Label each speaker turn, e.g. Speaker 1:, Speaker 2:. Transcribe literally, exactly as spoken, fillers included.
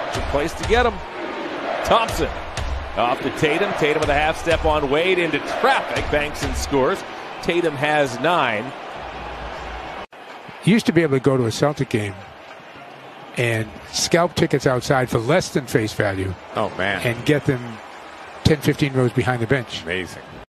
Speaker 1: Good place to get him. Thompson off to Tatum. Tatum with a half step on Wade into traffic. Banks and scores. Tatum has nine.
Speaker 2: You used to be able to go to a Celtic game and scalp tickets outside for less than face value.
Speaker 3: Oh, man.
Speaker 2: And get them ten, fifteen rows behind the bench.
Speaker 3: Amazing.